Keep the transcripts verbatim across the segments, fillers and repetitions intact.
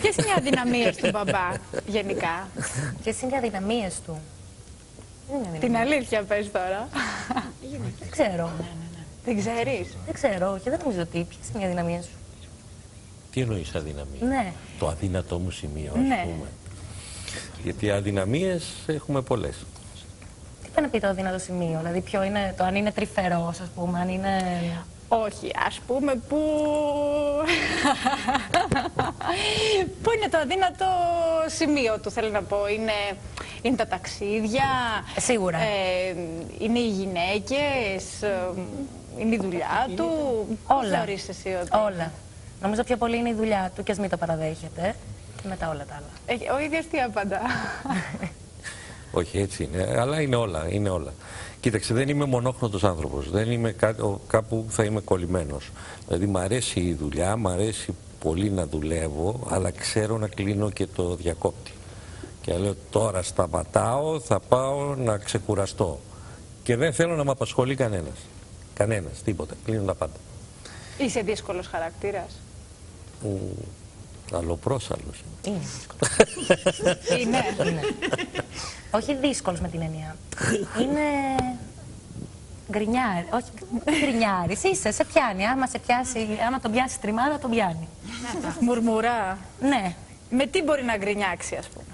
Ποιες είναι οι αδυναμίες του μπαμπά, γενικά? Ποιες είναι οι αδυναμίες του? Την αλήθεια πες τώρα. Δεν ξέρω. Δεν ξέρεις? Δεν ξέρω, όχι, δεν νομίζω ότι. Ποιες είναι οι αδυναμίες σου? Τι εννοείς αδυναμία? Ναι. Το αδύνατό μου σημείο, ας Ναι. πούμε. Γιατί αδυναμίες έχουμε πολλές. Τι πάει να πει το αδύνατο σημείο, δηλαδή ποιο είναι το, αν είναι τρυφερός, ας πούμε, αν είναι... Όχι, ας πούμε που... Πού είναι το αδύνατο σημείο του, θέλω να πω. Είναι, είναι τα ταξίδια. Σίγουρα. Ε, είναι οι γυναίκες. ε, Είναι η δουλειά του. Όλα. Πώς θεωρείς εσύ ότι... Όλα. Νομίζω πιο πολύ είναι η δουλειά του και ας μην το παραδέχεται. Και μετά όλα τα άλλα. Ε, ο ίδιος τι απαντά? Όχι, έτσι είναι. Αλλά είναι όλα, είναι όλα. Κοίταξε, δεν είμαι μονόχρονος άνθρωπος. Δεν είμαι κά, ο, κάπου θα είμαι κολλημένος. Δηλαδή, μ' αρέσει η δουλειά, μ' αρέσει πολύ να δουλεύω, αλλά ξέρω να κλείνω και το διακόπτη. Και λέω, τώρα σταματάω, θα πάω να ξεκουραστώ. Και δεν θέλω να με απασχολεί κανένας. Κανένας, τίποτα. Κλείνω τα πάντα. Είσαι δύσκολος χαρακτήρας? Αλλοπρόσαλλος. Είναι. Είναι. Είναι. Όχι δύσκολος με την έννοια. Είναι... γκρινιάρη. Όχι, γκρινιάρης. Είσαι, σε πιάνει. Άμα σε πιάσει, άμα τον πιάσει τριμάδα, τον πιάνει. Μουρμουρά. Ναι. Με τι μπορεί να γκρινιάξει, ας πούμε?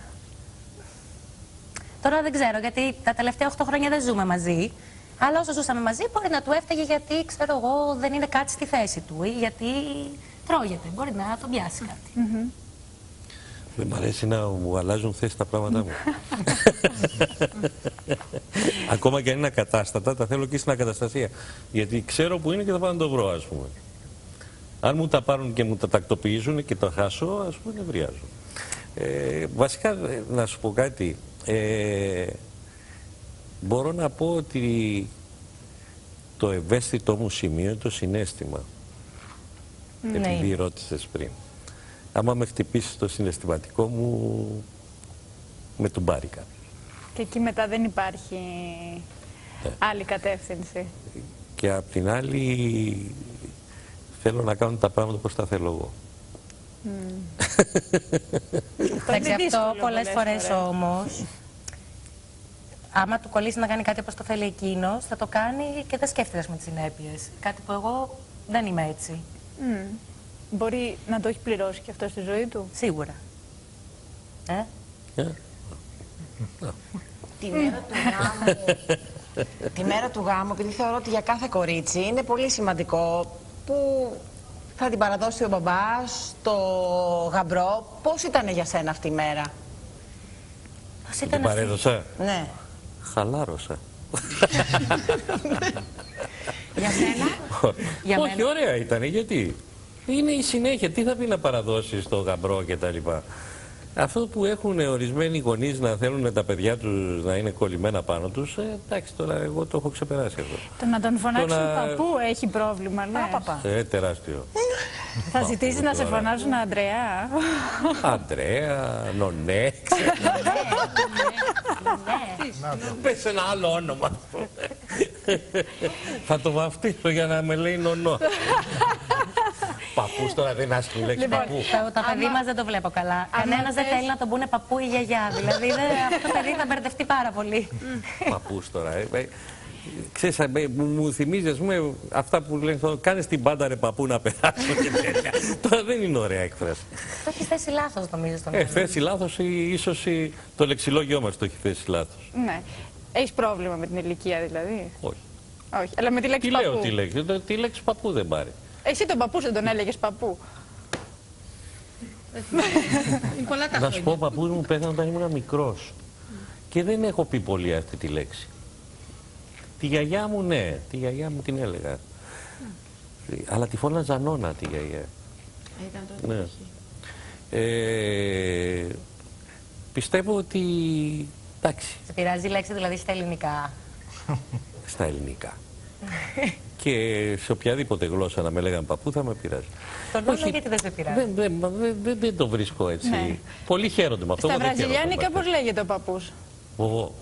Τώρα δεν ξέρω, γιατί τα τελευταία οκτώ χρόνια δεν ζούμε μαζί. Αλλά όσο ζούσαμε μαζί, μπορεί να του έφταγε γιατί, ξέρω εγώ, δεν είναι κάτι στη θέση του ή γιατί τρώγεται. Μπορεί να τον πιάσει κάτι. Mm-hmm. Δεν μ' αρέσει να μου αλλάζουν θέση τα πράγματά μου. Ακόμα και αν είναι ακατάστατα, τα θέλω και στην ακαταστασία. Γιατί ξέρω που είναι και θα πάω να το βρω, ας πούμε. Αν μου τα πάρουν και μου τα τακτοποιήσουν και τα χάσω, ας πούμε, νευριάζω. Ε, βασικά, να σου πω κάτι. Ε, μπορώ να πω ότι το ευαίσθητο μου σημείο είναι το συναίσθημα. Ναι. Επειδή ρώτησες πριν. Άμα με χτυπήσει το συναισθηματικό μου, με τον πάρει κάποιος. Και εκεί μετά δεν υπάρχει Ναι. άλλη κατεύθυνση. Και απ' την άλλη θέλω να κάνω τα πράγματα όπως τα θέλω εγώ. Mm. Εντάξει, αυτό δύσκολο πολλές πολλές φορές φορές. όμως, άμα του κολλήσει να κάνει κάτι όπως το θέλει εκείνος, θα το κάνει και δεν σκέφτεται με τις συνέπειες. Κάτι που εγώ δεν είμαι έτσι. Mm. Μπορεί να το έχει πληρώσει και αυτό στη ζωή του. Σίγουρα. Ε? Ε? Τη μέρα του γάμου, τη μέρα του γάμου, επειδή θεωρώ ότι για κάθε κορίτσι είναι πολύ σημαντικό που θα την παραδώσει ο μπαμπάς στο γαμπρό. Πώς ήταν για σένα αυτή η μέρα? Πώς Την ήταν αυτή? παρέδωσα. Ναι. Χαλάρωσα. Για σένα? Για Όχι, μένα. ωραία ήταν. Γιατί είναι η συνέχεια. Τι θα πει να παραδώσεις το γαμπρό και τα λοιπά. Αυτό που έχουν ορισμένοι γονείς να θέλουν τα παιδιά τους να είναι κολλημένα πάνω τους, ε, εντάξει, τώρα εγώ το έχω ξεπεράσει αυτό. Το να τον φωνάξουν Το να- παππού έχει πρόβλημα, λες. Παπα. Ε, τεράστιο. Θα ζητήσει να σε τώρα. φωνάζουν Αντρέα. Αντρέα, Νονέ, ξέρω. Πες ένα άλλο όνομα. Θα το βαφτίσω για να με λέει Νονό. Παππούς τώρα δεν είναι άσχημη λέξη, Λοιπόν, παππού. Το, το παιδί μας δεν το βλέπω καλά. Κανένας δεν θες- θέλει να τον πούνε παππού ή γιαγιά. Δηλαδή δεν, αυτό το παιδί θα μπερδευτεί πάρα πολύ. Παππούς τώρα. Ε, ε, ξέρεις, ε, μου, μου θυμίζει, ας πούμε, αυτά που λένε, κάνεις την πάντα ρε παππού να περάσω και τέτοια. Τώρα δεν είναι ωραία έκφραση. Το έχει θέσει λάθος, νομίζω, στον Ε, μυαλό. θέση λάθος ή ίσως η- το λεξιλόγιό μας το έχει θέσει λάθος. Ναι. Έχεις πρόβλημα με την ηλικία δηλαδή? Όχι. Όχι. Αλλά με τη λέξη Τι παππού. λέω τη λέξη, το- τη λέξη παππού δεν πάρει. Εσύ τον παππού δεν τον έλεγες παππού? Είναι πολλά τα Να σου πω, ο παππούς μου πέθανε όταν ήμουν μικρός. Και δεν έχω πει πολύ αυτή τη λέξη. Τη γιαγιά μου, ναι, τη γιαγιά μου την έλεγα. Αλλά τη φώναζα Νόνα τη γιαγιά. Ήταν τότε. Ναι. Ε, πιστεύω ότι, εντάξει, Σε πειράζει η λέξη δηλαδή στα ελληνικά? στα ελληνικά. Και σε οποιαδήποτε γλώσσα να με λέγανε παππού θα με πειράζει. Το νόμο Όχι, γιατί δεν σε πειράζει? Δεν, δεν, μα δεν, δεν, δεν το βρίσκω έτσι. Ναι. Πολλοί χαίρονται με αυτό. Στα εγώ δεν χαίρομαι βραζιλιάνικα με αυτό. πώς λέγεται ο παππούς? Βοβό.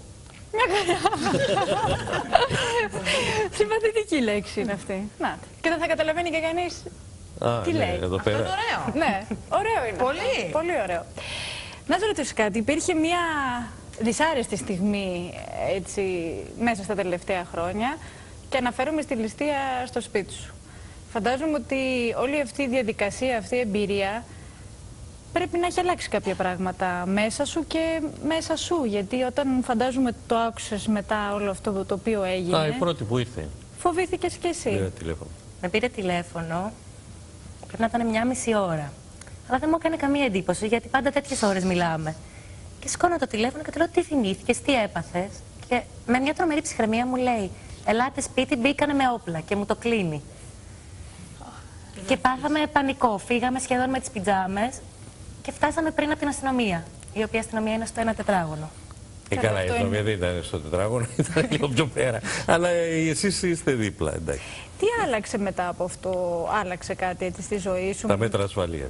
Συμπαθητική λέξη είναι αυτή. Να, και δεν θα καταλαβαίνει και κανείς Α, Τι ναι, λέει? εδώ Αυτό πέρα. είναι ωραίο. Ναι, ωραίο είναι. Πολύ. Πολύ ωραίο. Να σε ρωτήσω κάτι. Υπήρχε μια δυσάρεστη στιγμή έτσι, μέσα στα τελευταία χρόνια και αναφέρομαι στη ληστεία στο σπίτι σου. Φαντάζομαι ότι όλη αυτή η διαδικασία, αυτή η εμπειρία πρέπει να έχει αλλάξει κάποια πράγματα μέσα σου και μέσα σου. Γιατί όταν φαντάζομαι το άκουσες μετά όλο αυτό το οποίο έγινε, Α, η πρώτη που ήρθε. φοβήθηκες κι εσύ. Πήρα τηλέφωνο. Με πήρε τηλέφωνο, πρέπει να ήταν μια μισή ώρα. Αλλά δεν μου έκανε καμία εντύπωση, γιατί πάντα τέτοιες ώρες μιλάμε. Και σηκώνω το τηλέφωνο και του λέω: τι θυμήθηκες, τι έπαθες. Και με μια τρομερή ψυχραιμία μου λέει: ελάτε σπίτι, μπήκανε με όπλα και μου το κλείνει. Και πάθαμε πανικό. Φύγαμε σχεδόν με τις πιτζάμες και φτάσαμε πριν από την αστυνομία. Η οποία αστυνομία είναι στο ένα τετράγωνο. Ε, Καλά, καλά, η αυτό αστυνομία είναι. δεν ήταν στο τετράγωνο, ήταν λίγο πιο πέρα. Αλλά εσείς είστε δίπλα, εντάξει. Τι άλλαξε μετά από αυτό, άλλαξε κάτι έτσι στη ζωή σου? Τα μέτρα ασφαλείας.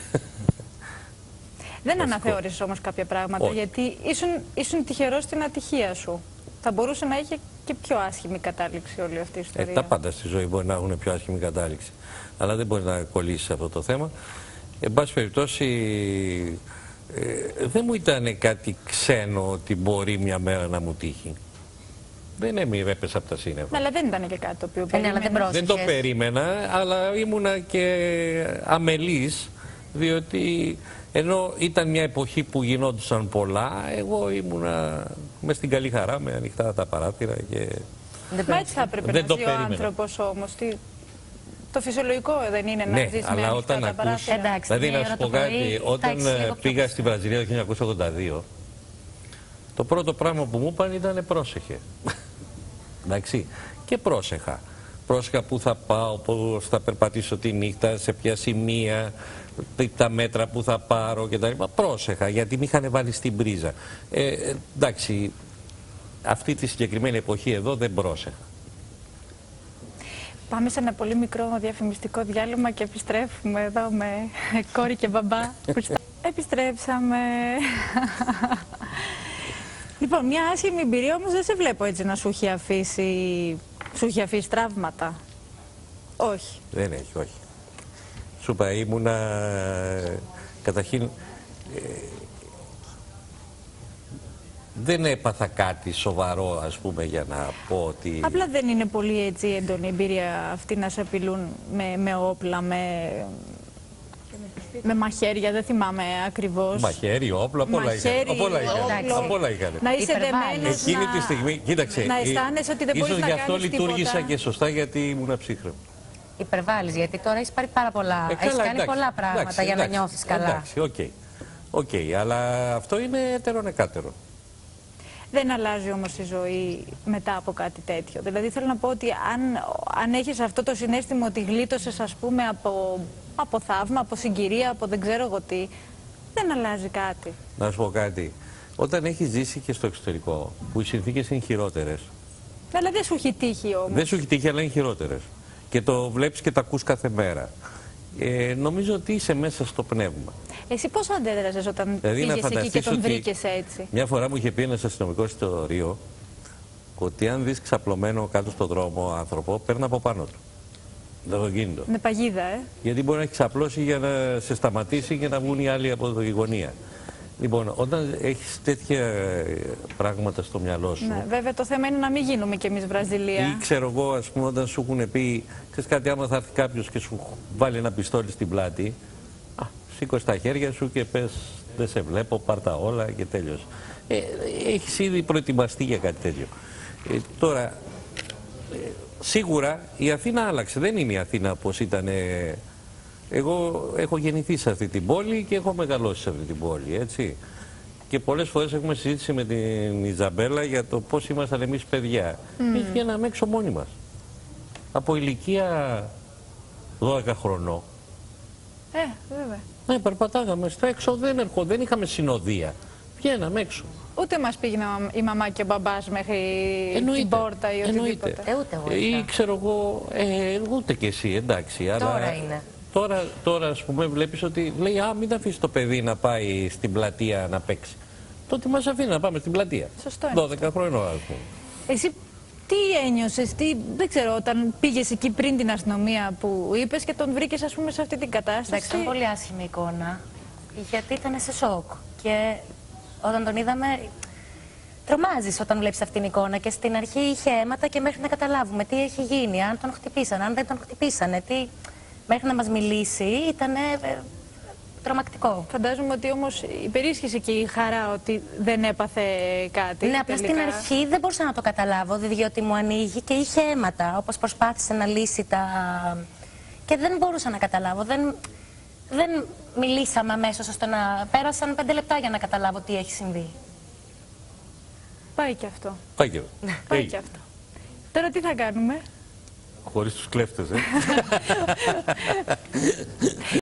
Δεν αναθεώρησες όμως κάποια πράγματα, Όχι. γιατί ήσουν, ήσουν τυχερός στην ατυχία σου. Θα μπορούσε να είχε και πιο άσχημη κατάληξη όλη αυτή η Ε, ιστορία. τα πάντα στη ζωή μπορεί να έχουν πιο άσχημη κατάληξη. Αλλά δεν μπορεί να κολλήσει αυτό το θέμα. Εν πάση περιπτώσει, ε, δεν μου ήταν κάτι ξένο ότι μπορεί μια μέρα να μου τύχει. Δεν έμεινε, έπεσα από τα σύννεφα. Ναι, αλλά δεν ήταν και κάτι το οποίο Ε, ναι, αλλά δεν περίμενες. Δεν το πρόσεχες. περίμενα, αλλά ήμουνα και αμελής, διότι ενώ ήταν μια εποχή που γινόντουσαν πολλά, εγώ ήμουνα μες στην καλή χαρά, με ανοιχτά τα παράθυρα και... Δεν Μα έτσι θα έπρεπε Δεν να το ζει ο περίμενα. άνθρωπος όμως. Τι... Το φυσιολογικό δεν είναι να Ναι, ζεις με αλλά ανοιχτά όταν τα ακούς- παράθυρα. Εντάξει, Δηλαδή μια να ώρα σου το πω κάτι, πρωί, όταν εντάξει, λίγο ε, πιο πήγα κοντά. στη Βραζιλία το χίλια εννιακόσια ογδόντα δύο, το πρώτο πράγμα που μου είπαν ήταν πρόσεχε. Εντάξει, και πρόσεχα. Πρόσεχα που θα πάω, πώς θα περπατήσω τη νύχτα, σε ποια σημεία, τα μέτρα που θα πάρω κτλ. Πρόσεχα, γιατί με είχαν βάλει στην πρίζα. Ε, εντάξει, αυτή τη συγκεκριμένη εποχή εδώ δεν πρόσεχα. Πάμε σε ένα πολύ μικρό διαφημιστικό διάλειμμα και επιστρέφουμε εδώ με κόρη και μπαμπά. Επιστρέψαμε. Λοιπόν, μια άσχημη εμπειρία όμως δεν σε βλέπω έτσι να σου έχει αφήσει, σου έχει αφήσει τραύματα. Όχι. Δεν έχει, όχι. Σου είπα, ήμουνα ε, καταρχήν ε, δεν έπαθα κάτι σοβαρό, ας πούμε, για να πω ότι... Απλά δεν είναι πολύ έτσι έντονη η εμπειρία αυτή να σε απειλούν με, με όπλα, με, με μαχαίρια, δεν θυμάμαι ακριβώς. Μαχαίρι, όπλο, απ' όλα είχαν. Μαχαίρι, Απ' όλα είχαν. όπλο. Απ' όλα είχαν. Να είσαι Υπερβάλλεις. δεμένος, Εκείνη να... τη στιγμή, κοίταξε, να ε, αισθάνεσαι ότι δεν μπορείς ίσως να γι' αυτό κάνεις λειτουργήσα τίποτα. και σωστά, γιατί ήμουν ψύχρεμο. Υπερβάλλεις, γιατί τώρα έχεις πάρει πάρα πολλά. Ε, έχεις καλά, κάνει εντάξει, πολλά πράγματα εντάξει, για να εντάξει, νιώθεις καλά. Εντάξει, οκ. Οκ, αλλά αυτό είναι έτερο-νεκάτερο. Δεν αλλάζει όμως η ζωή μετά από κάτι τέτοιο. Δηλαδή θέλω να πω ότι αν, αν έχεις αυτό το συναίσθημα ότι γλίτωσες, ας πούμε, από, από θαύμα, από συγκυρία, από δεν ξέρω εγώ τι, δεν αλλάζει κάτι. Να σου πω κάτι. Όταν έχεις ζήσει και στο εξωτερικό, που οι συνθήκες είναι χειρότερες, Αλλά δεν σου έχει τύχει όμως. δεν σου έχει τύχει, αλλά είναι χειρότερες. Και το βλέπεις και το ακούς κάθε μέρα. Ε, νομίζω ότι είσαι μέσα στο πνεύμα. Εσύ πώς αντέδρασες όταν Δηλαδή, να πήγες εκεί και φανταστείς τον ότι βρήκες έτσι? μια φορά μου είχε πει ένας αστυνομικός στο Ρίο ότι αν δεις ξαπλωμένο κάτω στον δρόμο άνθρωπο, παίρνει από πάνω του. Λογοκίνητο. Με παγίδα, ε. Γιατί μπορεί να έχει ξαπλώσει για να σε σταματήσει και να βγουν οι άλλοι από τη γωνία. Λοιπόν, όταν έχεις τέτοια ε, πράγματα στο μυαλό σου, Ναι, βέβαια το θέμα είναι να μην γίνουμε κι εμείς Βραζιλία. ή ξέρω εγώ, ας πούμε, όταν σου έχουν πει, ξέρεις κάτι, άμα θα έρθει κάποιος και σου βάλει ένα πιστόλι στην πλάτη, α, σήκω στα χέρια σου και πες, δεν σε βλέπω, πάρ' τα όλα και τέλειωσε. Ε, έχεις ήδη προετοιμαστεί για κάτι τέτοιο. Ε, τώρα, ε, σίγουρα η Αθήνα άλλαξε. Δεν είναι η Αθήνα όπως ήταν. Ε, εγώ έχω γεννηθεί σε αυτή την πόλη και έχω μεγαλώσει σε αυτή την πόλη, έτσι. Και πολλές φορές έχουμε συζήτηση με την Ιζαμπέλα για το πώς ήμασταν εμείς παιδιά. Mm. Εμείς βγαίναμε έξω μόνοι μας. Από ηλικία δώδεκα χρονών. Ε, βέβαια. Ναι, περπατάγαμε στα έξω, δεν, ερχό, δεν είχαμε συνοδεία. Βγαίναμε έξω. Ούτε μας πήγαινε η μαμά και ο μπαμπάς μέχρι Εννοείται. την πόρτα ή οτιδήποτε. Ε, ούτε εγώ Ε, Ή ήρθα. ξέρω εγώ, ε, ούτε κι εσύ, εντάξει. Τώρα αλλά είναι. Τώρα, τώρα, ας πούμε, βλέπεις ότι λέει, α, μην αφήσει το παιδί να πάει στην πλατεία να παίξει. Τότε μας αφήνει να πάμε στην πλατεία. Σωστό είναι δώδεκα χρονών, ας πούμε. Εσύ Τι ένιωσες, τι, δεν ξέρω, όταν πήγες εκεί πριν την αστυνομία που είπες και τον βρήκες, ας πούμε, σε αυτή την κατάσταση. Εντάξει, ήταν πολύ άσχημη εικόνα, γιατί ήταν σε σοκ. Και όταν τον είδαμε, τρομάζεις όταν βλέπεις αυτήν την εικόνα. Και στην αρχή είχε αίματα και μέχρι να καταλάβουμε τι έχει γίνει, αν τον χτυπήσανε, αν δεν τον χτυπήσανε, τι... μέχρι να μας μιλήσει ήταν τρομακτικό. Φαντάζομαι ότι όμως υπερίσχυσε και η χαρά ότι δεν έπαθε κάτι. Ναι, απλά στην αρχή δεν μπορούσα να το καταλάβω, διότι μου ανοίγει και είχε αίματα, όπως προσπάθησε να λύσει τα... Και δεν μπορούσα να καταλάβω, δεν, δεν μιλήσαμε αμέσως ώστε να... Πέρασαν πέντε λεπτά για να καταλάβω τι έχει συμβεί. Πάει και αυτό. Πάει και, Πάει και αυτό. Τώρα τι θα κάνουμε? χωρίς τους κλέφτες, ε.